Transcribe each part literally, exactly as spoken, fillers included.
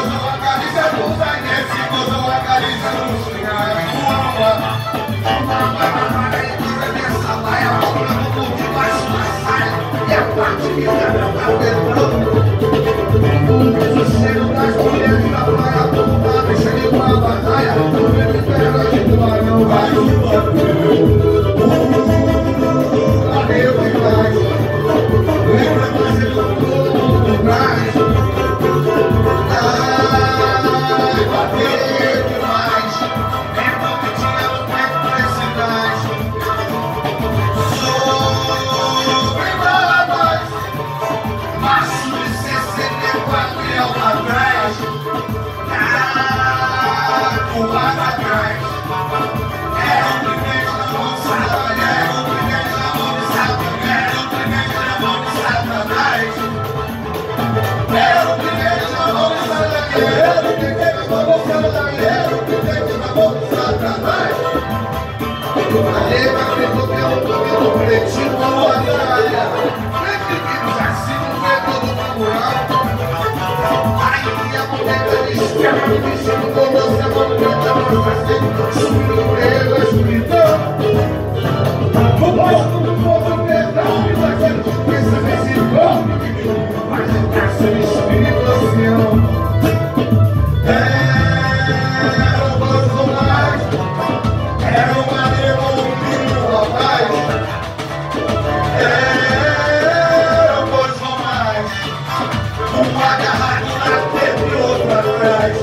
gozou a carícia do Zé, esse gozou a carícia do Xingai. Essa laia, comprando por debaixo da saia. E a parte que tá petrando. O cheiro das mulheres da praia, puta, deixa ele pra batalha. O meu império de tubarão vai no papel. Valeu demais. Lembra mais ele do trás. Ai, valeu demais. Lembra que tinha no tempo desse gás. Sobre Barrabás, março de sessenta e quatro e ao atrás. Ah, o lado atrás. Era o primeiro da moçada, era o primeiro da moçada, era o primeiro da moçada. Era o primeiro da moçada, era o primeiro da moçada, era o primeiro da moçada. A leva pegou pelo cabelo pretinho com a batalha. Sempre que nos assina o medo do camburão. Aí a boneca de esquerda me vestindo com você, a mão preta, mas assim, subindo no meio da escuridão. O posto do povo pedão me fazendo pensa nesse bom. Mas o braço de espírito ancião. Era o Bolsonaro, era o Madeira. Era o Bolsonaro, um agarrado na teta e outro atrás.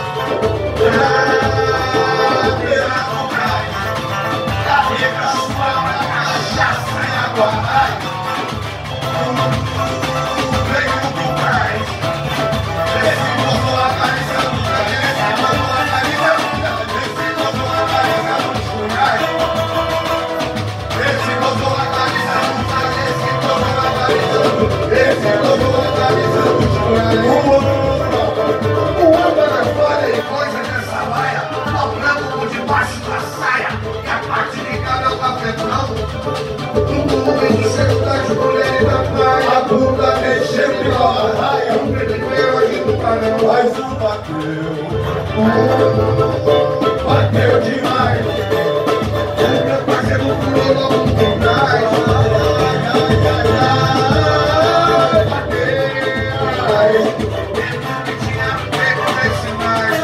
Ah, beira do gás, carrega sua cachaça e água raiz. Veio do gás, esse gozou a carícia do gás, esse gozou a carícia do gás, esse gozou a carícia do gás. Esse gozou a carícia do gás, esse gozou a carícia do gás, esse gozou a carícia do gás. O anda na história e coisa nessa laia, ao branco por debaixo da saia, e a parte ligada é o cafetão. Um homem do cheiro das mulheres da praia, a bunda mexendo pela raia, um primeiro aqui do canal, mas o bateu. Bateu demais. O parceiro pulou logo por trás. Ai, ai, ai, ai, bateu. Que tinha feito nesse mais.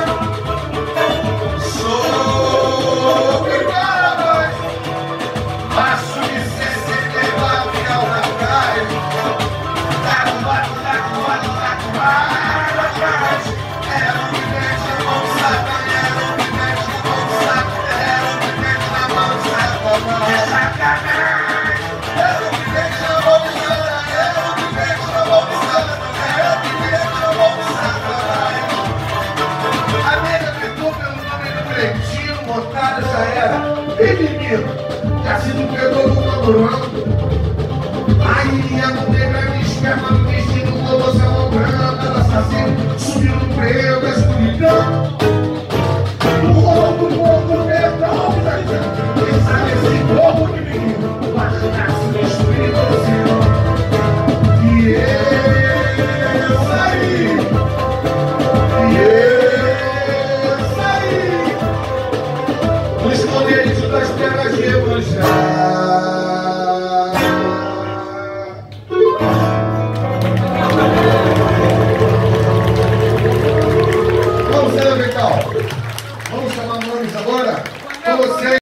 Sobre Barrabás, passo de sessenta e quatro e ao atrás. Taco, bato, taco, bato, taco, vai atrás. Era o que mexe a mão saca, era o que mexe a mão saca, era o que mexe a mão saca. É sacanagem. Era o que mexe a mão saca, era o que mexe a mão saca, era o que mexe a mão saca. A nega gritou pelo nome do pretinho, botada já era. Ei, menino, já se não pegou no camburão. Aí a nega me esperma no vestido, colou seu mão branca, ela assassino, subiu no freio,